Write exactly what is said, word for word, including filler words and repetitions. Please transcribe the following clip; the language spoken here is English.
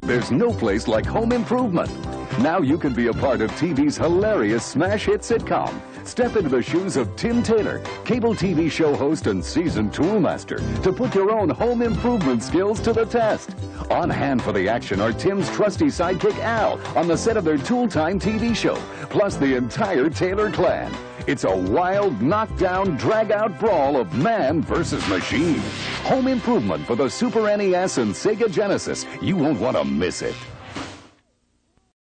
There's no place like Home Improvement. Now you can be a part of T V's hilarious smash hit sitcom. Step into the shoes of Tim Taylor, cable T V show host and seasoned toolmaster, to put your own home improvement skills to the test. On hand for the action are Tim's trusty sidekick Al on the set of their Tool Time T V show, plus the entire Taylor clan. It's a wild, knockdown, drag-out brawl of man versus machine. Home Improvement for the Super N E S and Sega Genesis. You won't want to miss it.